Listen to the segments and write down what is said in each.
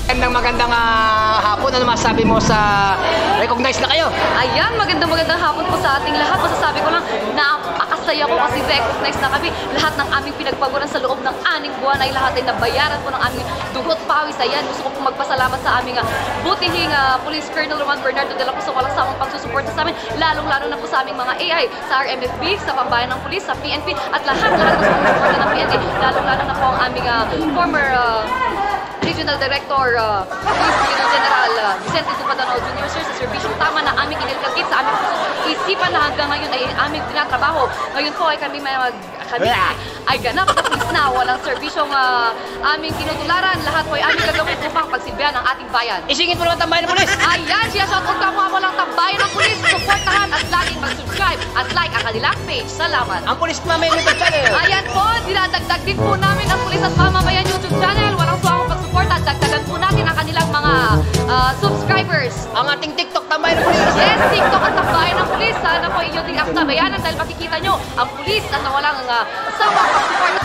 Magandang hapon. Ano masasabi mo sa recognize na kayo? Ayan, magandang hapon po sa ating lahat. Masasabi ko lang, napakasaya ko kasi recognize na kami. Lahat ng aming pinagpaguran sa loob ng 6 buwan ay lahat ay nabayaran po ng aming dugot pawis. Ayan, gusto ko po magpasalamat sa aming butihing Police Colonel Juan Bernardo de la Cruz sa walang sawang pagsusuporta sa amin. Lalong-lalo na po sa aming mga AI, sa RMFB, sa Pambayan ng Pulis, sa PNP, at lahat ng sumusuporta ng PNP. Lalong-lalo na po ang aming former Regional Director, Police Regional General Vicente Dupadanao Jr. Sir, sa serbisyong tama na aming inilagay sa aming isipan na hanggang ngayon ay aming tinatrabaho. Ngayon po ay kami ay ganap na pulis na, walang serbisyong aming tinutularan. Lahat po ay aming gagawin upang pagsilbihan ang ating bayan. Isingin po naman Tambayan ng Pulis! Ayan, siya shoutout ka mo lang Tambayan ng Pulis. Supportahan at laging mag-subscribe at like ang kanilang page. Salamat. Ang Pulis na may YouTube channel. Ayan po, dinadagdag din po namin ang Pulis at Mamamayan YouTube channel. Walang suwang pag-support at dagdagan po natin ang kanilang mga subscribers. Ang ating TikTok Tambayan ng Pulis. Yes, TikTok at Tambayan ng Pulis. Sana po inyo ding aktabayanan dahil makikita nyo ang pulis na walang sawang pag-support.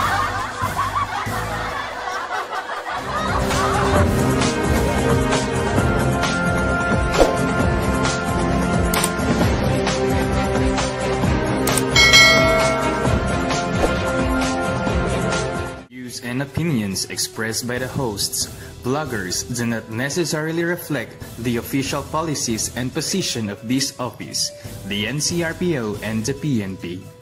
Views and opinions expressed by the hosts, bloggers do not necessarily reflect the official policies and position of this office, the NCRPO and the PNP.